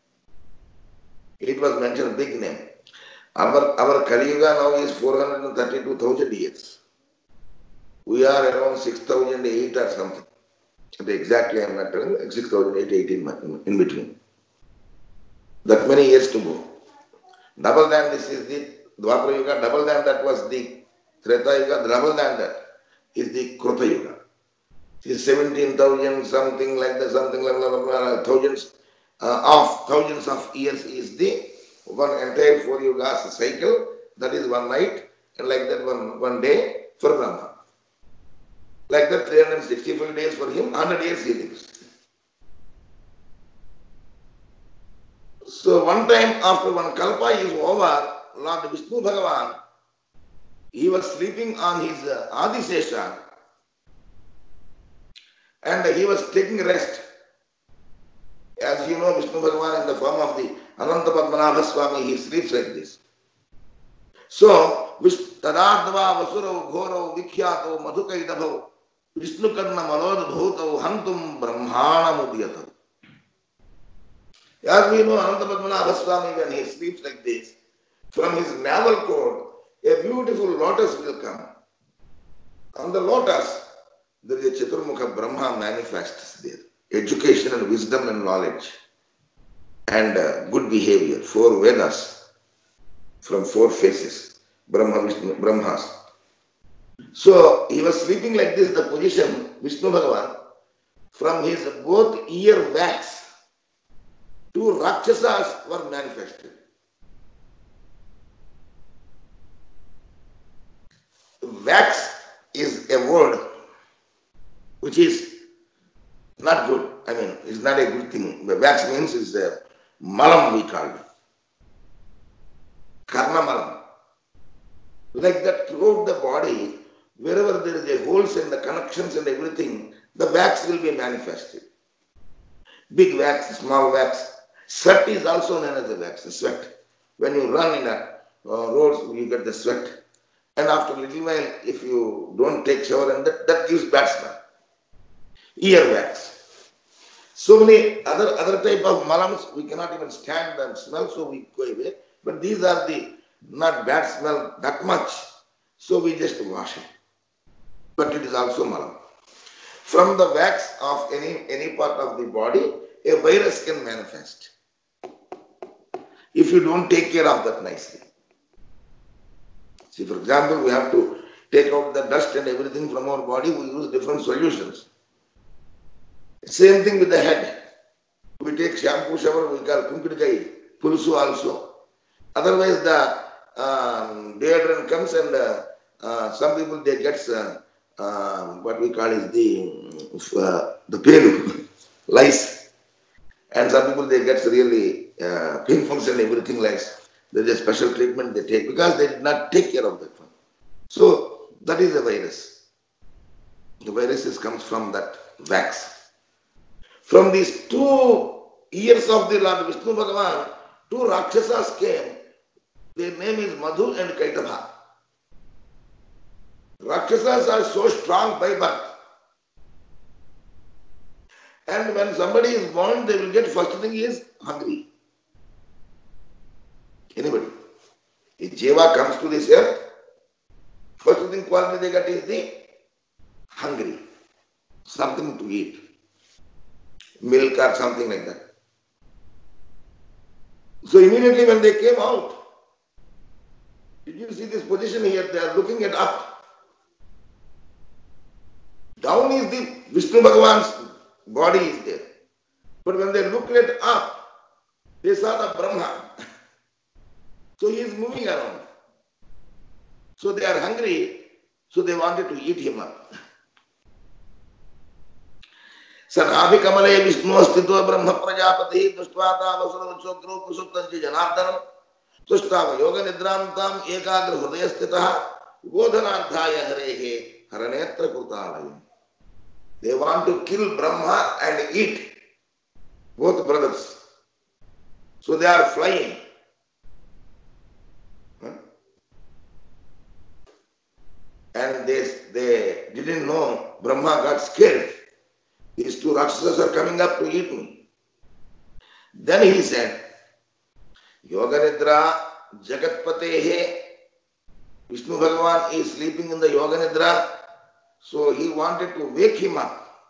B: It was mentioned big name. Our Kali Yuga now is 432,000 years. We are around 6,008 or something. Exactly I am not telling, 6,008, 18 in between. That many years to go. Double than this is the Dwapara Yuga, double than that was the Treta Yuga, double than that is the Kruta Yuga. It is 17,000 something like that, something like thousands of years is the one entire 4 yugas cycle, that is one night, and like that one day for Brahma. Like that 365 days for him, 100 years he lives. So one time after one kalpa is over, Lord Vishnu Bhagavan, he was sleeping on his Adisesha and he was taking rest. As you know, Vishnu Bhagavan in the form of the Ananta Padmanabha Swami, he sleeps like this. So, Tadardava Vasuro Ghoro Vikyato Madhukaidabho Vishnu Karna Malod Bhuto Hantum Brahmana Mudhyata. As we know, Ananta Padmanabha Swami, when he sleeps like this, from his navel cord, a beautiful lotus will come. On the lotus, there is a Chaturmukha Brahma manifests there. Education and wisdom and knowledge and good behavior, 4 Vedas from 4 faces, Brahma, Vishnu, Brahmas. So he was sleeping like this, the position, Vishnu Bhagavan, from his both ear wax, 2 Rakshasas were manifested. Wax is a word which is not good. I mean, it's not a good thing. The wax means is a malam, we call it. Karna malam. Like that throughout the body, wherever there is a holes and the connections and everything, the wax will be manifested. Big wax, small wax. Sweat is also known as a wax, sweat. When you run in a roads, you get the sweat. And after a little while, if you don't take shower, and that gives bad smell. Ear wax. So many other type of malams, we cannot even stand them smell, so we go away. But these are the not bad smell that much, so we just wash it. But it is also malam. From the wax of any part of the body, a virus can manifest if you don't take care of that nicely. See, for example, we have to take out the dust and everything from our body, we use different solutions. Same thing with the head. We take shampoo, shower, we call kumpidikai, pulsu also. Otherwise, the deodorant comes and some people they get what we call is the pelu, lice. And some people they get really pimples and everything like There is a special treatment they take because they did not take care of that one. So that is the virus. The virus comes from that wax. From these 2 years of the Lord Vishnu Bhagavan, 2 Rakshasas came. Their name is Madhu and Kaitava. Rakshasas are so strong by birth. And when somebody is born, they will get first thing is hungry. Anybody? If Jiva comes to this earth, first thing quality they get is the hungry. Something to eat. Milk or something like that. So immediately when they came out, did you see this position here? They are looking at up. Down is the Vishnu Bhagavan's body is there. But when they looked at up, they saw the Brahma. So he is moving around. So they are hungry, so they wanted to eat him up. Sanabhi Kamale Vishnu Astitva Brahma Prajapati Dustvata Vasana Chokru Kusuttanji Janardanam Tustava Yoga Nidrantam Ekagra Hridayastitaha Godhanarthaya Harehe Haranetra Kutalayam. They want to kill Brahma and eat both brothers. So they are flying. And they didn't know. Brahma got scared. These 2 Rakshasas are coming up to eat me. Then he said, Yoga Nidra Jagatpatehe. Vishnu Bhagavan is sleeping in the Yoga Nidra. So he wanted to wake him up.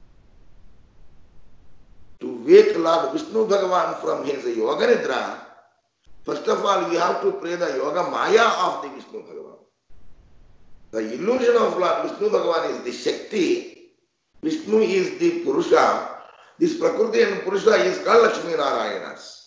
B: To wake Lord Vishnu Bhagavan from his Yoga Nidra, first of all, we have to pray the Yoga Maya of the Vishnu Bhagavan. The illusion of Lord Vishnu Bhagavan is the Shakti. Vishnu is the Purusha. This Prakriti and Purusha is called Lakshmi Narayanas.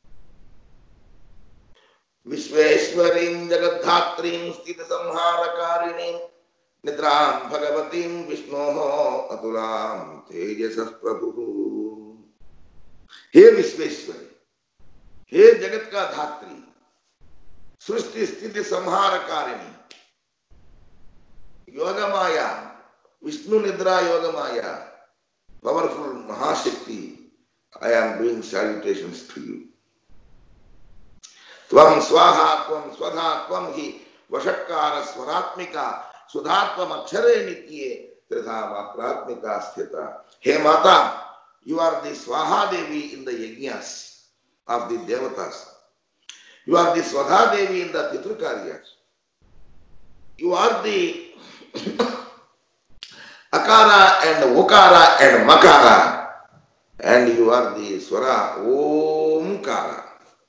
B: Vishveshwarim Jagadhatrim Sthita Samharakarini Nidram Bhagavatim Vishnoho Atulam Tejasas Prabhu. He Vishveshwari. He Jagat ka Dhatri. Srishti Sthiti Samharakarini. Yoga Maya. Vishnu Nidra Yoga Maya. Powerful Mahashakti. I am doing salutations to you. Tvam Swaha Tvam Swadha Tvam Hi Vashatkara Swaratmika Sudhatvam Akshare Nitye Tridha Matratmika Sthita. Hey Mata, you are the Swaha Devi in the Yajnas of the Devatas. You are the Swadha Devi in the Pitrukaryas. You are the Akara and Okara and Makara. And you are the Swara Omkara.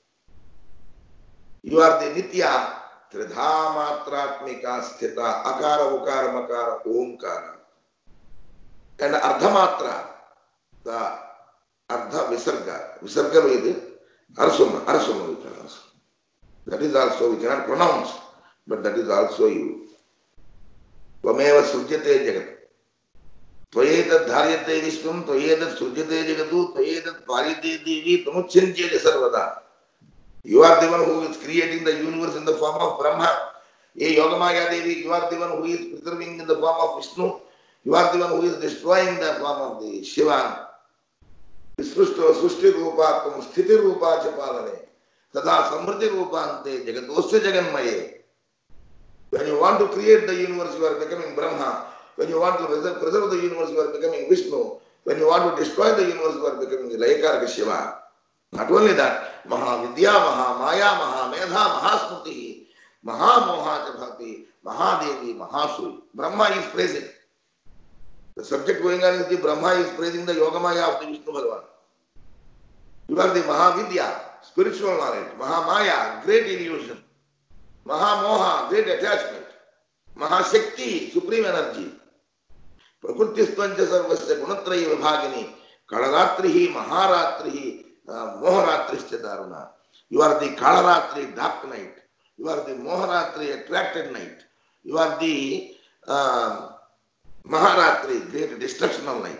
B: You are the Nitya Tridha Matratmika Sthita Akara Okara Makara Omkara. And Ardhamatra, the Ardha Visarga. Visarga is Arsuma. That is also, we cannot pronounce, but that is also you. Tvameva Sujyate Jagat. Tvayetat Dharyate Vishwam, Tvayetat Sujyate Jagatu, Tvayetat Parite Devi, Tamuchinjete Sarvada. You are the one who is creating the universe in the form of Brahma. Ye Yogamaya Devi, you are the one who is preserving in the form of Vishnu. You are the one who is destroying the form of the Shiva. Vishrushto Sushti Rupatum Sthiti Rupa Chapalane. Tada Samriti Rupante Jagatosya Jaganmaye. When you want to create the universe, you are becoming Brahma. When you want to preserve the universe, you are becoming Vishnu. When you want to destroy the universe, you are becoming Layakaraka Shiva. Not only that, Mahavidya, Mahamaya, Mahamedha, Mahasmriti, Mahamoha Chabhati, Mahadevi, Mahasuri. Brahma is praising. The subject going on is the Brahma is praising the Yogamaya of the Vishnu Bhagavan. You are the Mahavidya, spiritual knowledge. Mahamaya, great illusion. Mahamoha, great attachment. Mahashakti, supreme energy. Prakrutistvancha sarvasya gunatrayi vibhagini. Kalaratrihi, Maharatrihi, Moharatrishya daruna. You are the Kalaratri, dark night. You are the Moharatri, attracted night. You are the Maharatri, great destructional night.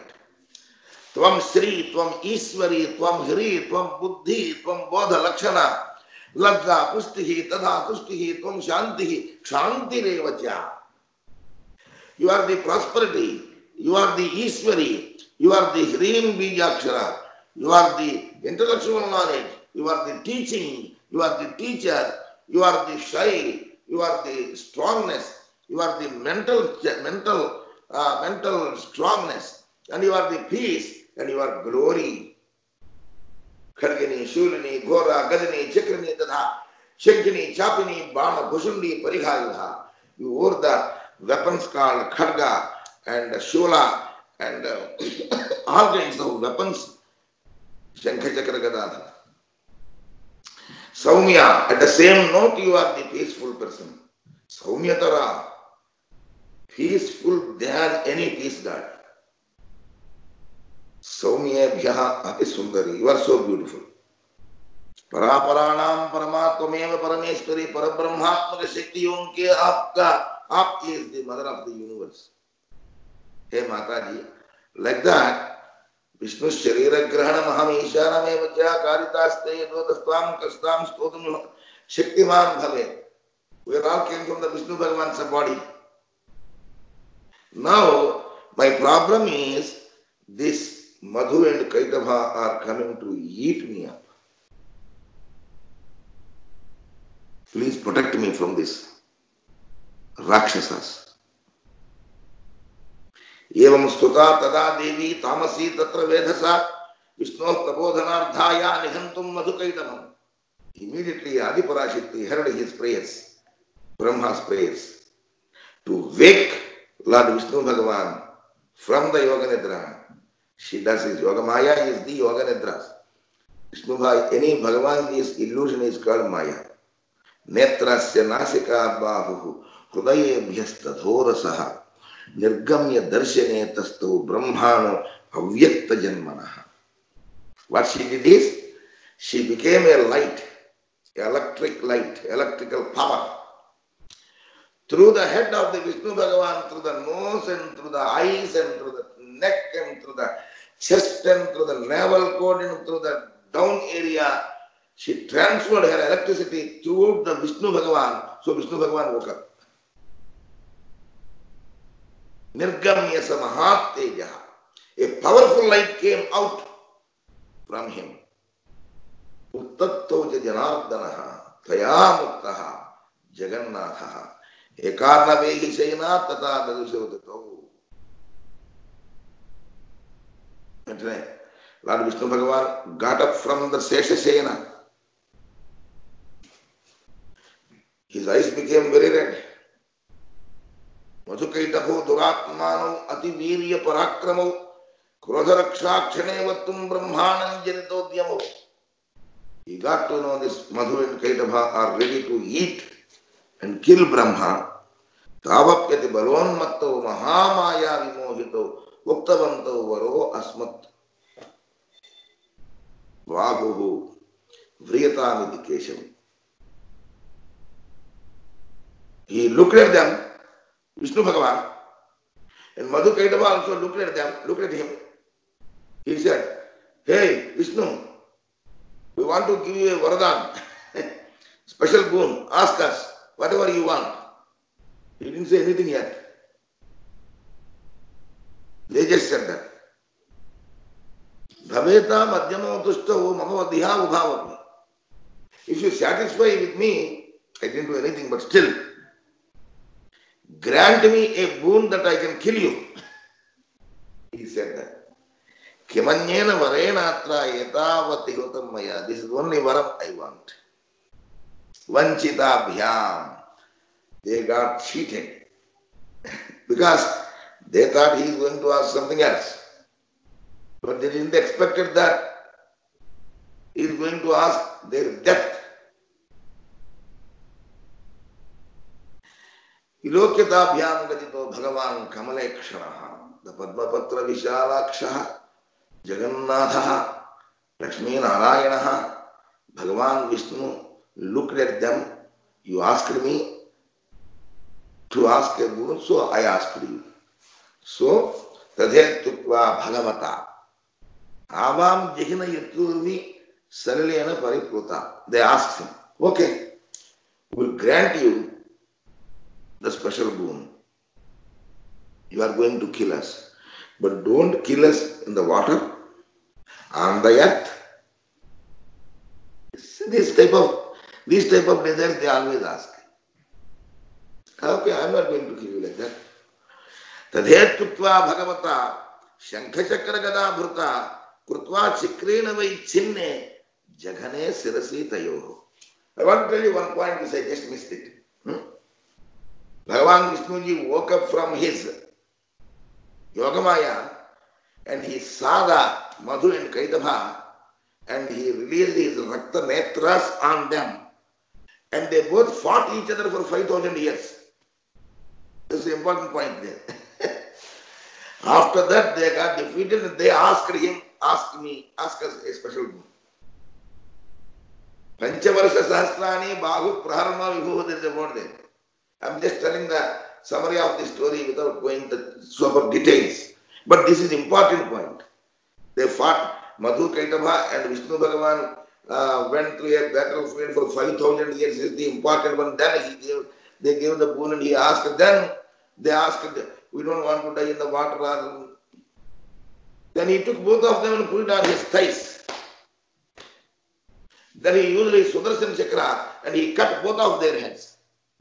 B: Tvam Sri, Tvam Iswari, Tvam Hri, Tvam Buddhi, Tvam Bodha Lakshana, लज्जा पुष्टिः तथा तुष्टिः त्वं शान्तिः क्षान्तिरेव च. You are the prosperity, you are the Ishwari, you are the Hrim Bijakshara, you are the intellectual knowledge, you are the teaching, you are the teacher, you are the shy, you are the strongness, you are the mental strongness, and you are the peace, and you are glory. Khargini, Shulini, Gora, Gadini, Chakrini, Tadha, Shankini, Chapini, Bana, Bhushundi, Parihayudha. You wore the weapons called Kharga and Shula and all kinds of weapons. Shankha Chakra Gadadhara. Saumya, at the same note, you are the peaceful person. Saumyatara, peaceful than any peace god. Saumyabhyaha api sundari, you are so beautiful. Paraparanam paramatmameva parameshwari parabrahmatmaka shakti yonke aap is the mother of the universe. Hey Mataji, like that, Vishnu Sharira Grahana Maham Isharam Evacha Karitaste Dodastam Kastam Stotam Shaktiman Bhave. We all came from the Vishnu Bhagavan's body. Now, my problem is this Madhu and Kaitava are coming to eat me up. Please protect me from this Rakshasas. Evam stuta tada devi tamasi tatra vedhasa Vishnu prabodhanardhaya nihantum madhukaitavam. Immediately Adiparashakti heard his prayers, Brahma's prayers, to wake Lord Vishnu Bhagavan from the Yoga Nidra. She does his Yoga. Maya is the Yoga Nidras. Vishnu Bhagavan, any Bhagavan is illusion is called Maya. Netrasya nasika bahu hudayebhyasta dhorasaha nirgamya darshane tastu brahmano avyakta janmanaha. What she did is, she became a light, electric light, electrical power. Through the head of the Vishnu Bhagavan, through the nose and through the eyes and through the neck and through the chest and through the navel cord and through the down area, she transferred her electricity throughout the Vishnu Bhagavan. So Vishnu Bhagavan woke up. Nirgamya samahat teja. A powerful light came out from him. Uttattoja janardanaha taya muktaha jagannathaha ekarna vehi sena tata dadusavatato. Lord Vishnu Bhagavan got up from the Seshasena. His eyes became very red. Madhukaitavo duratmano ativirya parakramo krodharakshakshane vattum brahmanam janitodyamo. He got to know this Madhu and Kaitava are ready to eat and kill Brahma. Tavapyati balon matto mahamaya vimohito uktavanto varo asmat vaguhu vriyatamiti keshav. He looked at them, Vishnu Bhagavan, and Madhu Kaitava also looked at them, looked at him. He said, "Hey Vishnu, we want to give you a Varadan, special boon, ask us whatever you want." He didn't say anything yet. They just said that. Bhaveta madhyamo tushtahu mama vadhiha ubhavapi. If you satisfy with me, I didn't do anything, but still, grant me a boon that I can kill you. He said that. Kimanyena varena atra etavati hotam maya. This is only varam I want. Vanchita bhyam. They got cheated because they thought he is going to ask something else. But they didn't expect that he is going to ask their death. Vilokyata gadito Bhagavan Kamalekshanaha, the Padmapatra Vishalakshaha, Jagannathaha, Lakshmi Narayanaha, Bhagavan Vishnu looked at them. You asked me to ask a boon, so I asked you. So, Tadhe Tukva Bhagavata, Avam Jehina Yaturvi Sarilena Paripruta. They asked him, Okay, we'll grant you the special boon. You are going to kill us, but don't kill us in the water, on the earth. These type of desires they always ask. Okay, I'm not going to kill you like that. Tadhetutva bhagavata shankachakra gada bhruta krutva chikrena vai chinne jaghane sirasi tayoho. I want to tell you one point which I just missed it. Bhagavan Vishnuji woke up from his Yogamaya and he saw the Madhu and Kaitava and he released his Rakta Netras on them and they both fought each other for 5,000 years. This is the important point there. After that they got defeated and they asked him, ask us a special boon. Panchavarsha Sahasrani Bahu Praharma Vibhu, there is a word there. I'm just telling the summary of the story without going into super details. But this is important point. They fought Madhu Kaitava and Vishnu Bhagavan went through a battlefield for 5,000 years. This is the important one. Then they gave the boon and he asked. Then they asked, we don't want to die in the water. Then he took both of them and put it on his thighs. Then he used his Sudarshan Chakra and he cut both of their heads.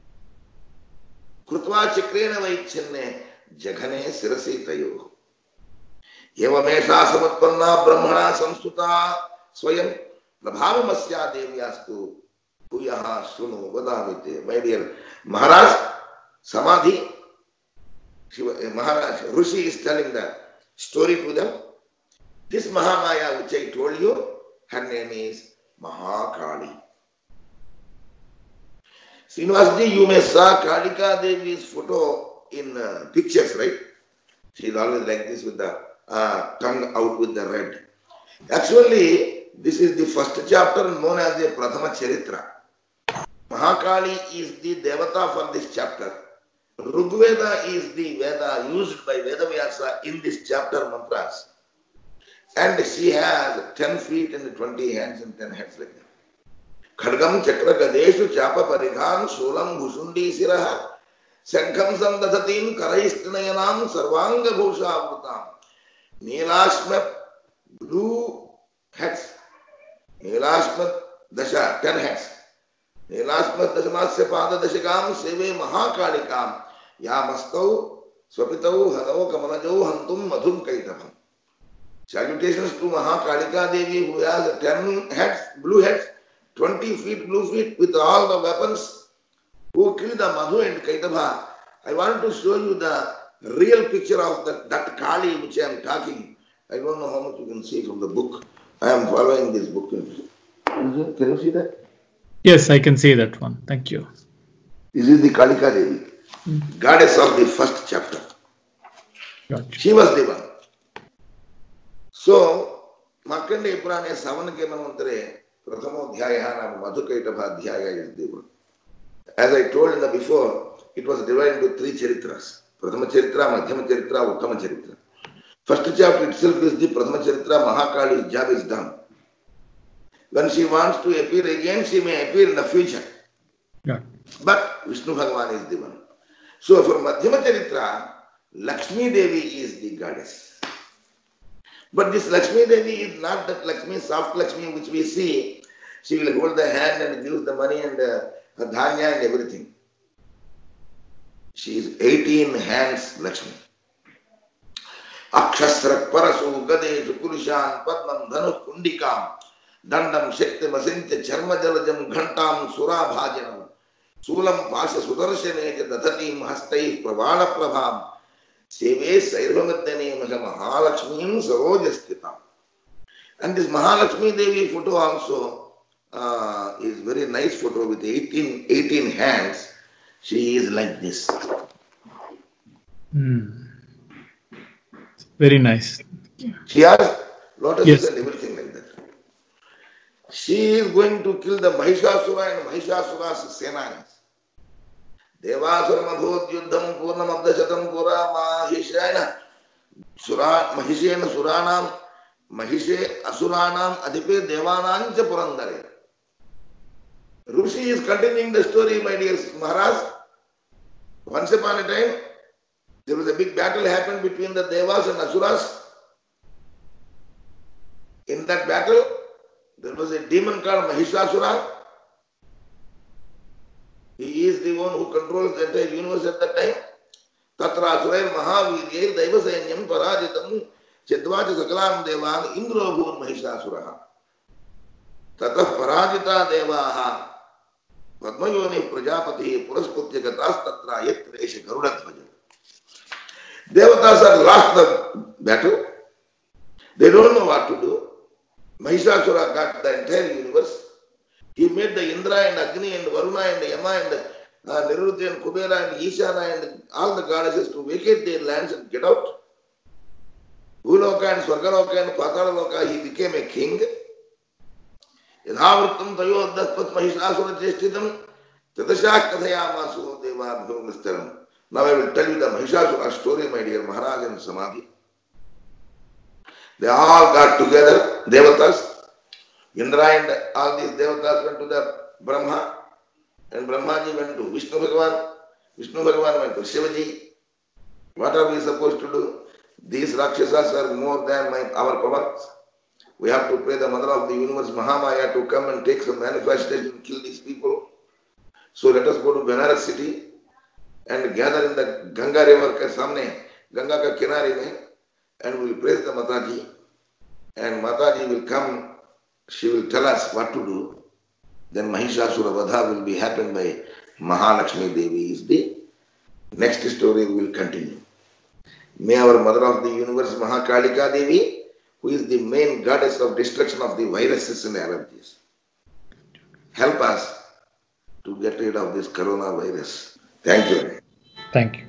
B: Krutva Chakrena Vaichenne Jaghane Sirasi Tayo. Evamesha Samatpanna Brahmana Samstuta Swayam Prabhavamasya Devyastu Puyaha Sunu Vadavite. My dear Maharaj, Samadhi, Maharaj, Rishi is telling the story to them. This Mahamaya which I told you, her name is Mahakali. Srinivasji, you may saw Kalika Devi's photo in pictures, right? She is always like this with the tongue out with the red. Actually, this is the first chapter known as the Prathama Charitra. Mahakali is the Devata for this chapter. Rigveda is the Veda used by Vedavyasa in this chapter mantras. And she has 10 feet and 20 hands and 10 heads like that. Khadgam Chakra Gadeshu Chapa Paridhan Sulam Bhushundi Siraha Sankham Samdatatim Karaistanayanam Sarvanga Bhusha Avrutam Nilashmat blue heads. Nilashmat Dasha 10 heads. Nilashmat Dashamasya Pada Dashakam Seve Mahakalikam Yamastau Swapitau Hadao Kamanajau Hantum Madhum Kaitavam. Salutations to Mahakalika Devi who has 10 heads, blue heads, 20 feet, blue feet with all the weapons who killed the Madhu and Kaitava. I want to show you the real picture of that Kali which I am talking. I don't know how much you can see from the book. I am following this book. Can you see that?
A: Yes, I can see that one. Thank you.
B: This is the Kalika Devi, goddess of the first chapter.
A: Gotcha.
B: She was the one. So, Markandeya Purana 7 Kemanantare, Prathamo Dhyaya Nam Madhukaitava Dhyaya is the one. As I told in the before, it was divided into 3 charitras. Prathama Charitra, Madhyama Charitra, Uttama Charitra. First chapter itself is the Prathama Charitra, Mahakali's job is done. When she wants to appear again, she may appear in the future.
A: Yeah.
B: But Vishnu Bhagavan is the one. So for Madhyama Charitra, Lakshmi Devi is the goddess. But this Lakshmi Devi is not that Lakshmi, soft Lakshmi which we see. She will hold the hand and give the money and dhanya and everything. She is 18 hands Lakshmi. Akshasrak Parasu Gadeshu Kurushan Padmam Dhanu Kundikam Dandam Shakti Masintya Charma Jalajam Ghantam Sura Bhajanam Sulam Pasha Sudarshane Datatim Hastai Pravana Prabham Seve Sairvamadane Mahalakshmim Sarojasthitam. And this Mahalakshmi Devi photo also is very nice photo with 18 hands. She is like this.
A: Very nice.
B: She has lotuses
A: Yes.
B: and everything like that. She is going to kill the Mahishasura and Mahishasura's senanis. Devasura Madhod Yuddham Purnam Abdashatam Pura Mahishena Mahishena Suranam Mahishe Asuranam Adipe Devanancha Purandare. Rishi is continuing the story, my dear Maharaj. Once upon a time, there was a big battle happened between the Devas and Asuras. In that battle, there was a demon called Mahishasura. He is the one who controls the entire universe at that time. Tatra Asurair Mahaviryair Daivasainyam Parajitam Chedvacha Sakalam Devan Indro Bhur Mahishasuraha. Tatah Parajita Devaha Padmayoni Prajapati Purasputya Gatas Tatra Yatresha Garudatvaja. Devatas are lost the battle. They don't know what to do. Mahishasura got the entire universe. He made the Indra and Agni and Varuna and Yama and Nirudya and Kubera and Ishana and all the goddesses to vacate their lands and get out. Uloka and Swargaloka and Patalaloka, he became a king. Yadhavritam Tayo Daspat Mahishasura Chestitam Tadashak Kathayamasu Deva Bhumistaram. Now I will tell you the Mahishasura story, my dear Maharaj and Samadhi. They all got together, Devatas. Indra and all these Devatas went to the Brahma, and Brahmaji went to Vishnu Bhagavan. Vishnu Bhagavan went to Shivaji. What are we supposed to do? These Rakshasas are more than our powers. We have to pray the Mother of the Universe, Mahamaya, to come and take some manifestation and kill these people. So let us go to Benares city and gather in the Ganga river ke samne, Ganga ka kinare mein, and we will praise the Mataji. And Mataji will come. She will tell us what to do. Then Mahishasura Vadha will be happened by Mahalakshmi Devi is the next story we will continue. May our Mother of the Universe Mahakalika Devi, who is the main goddess of destruction of the viruses and allergies, help us to get rid of this coronavirus. Thank you.
A: Thank you.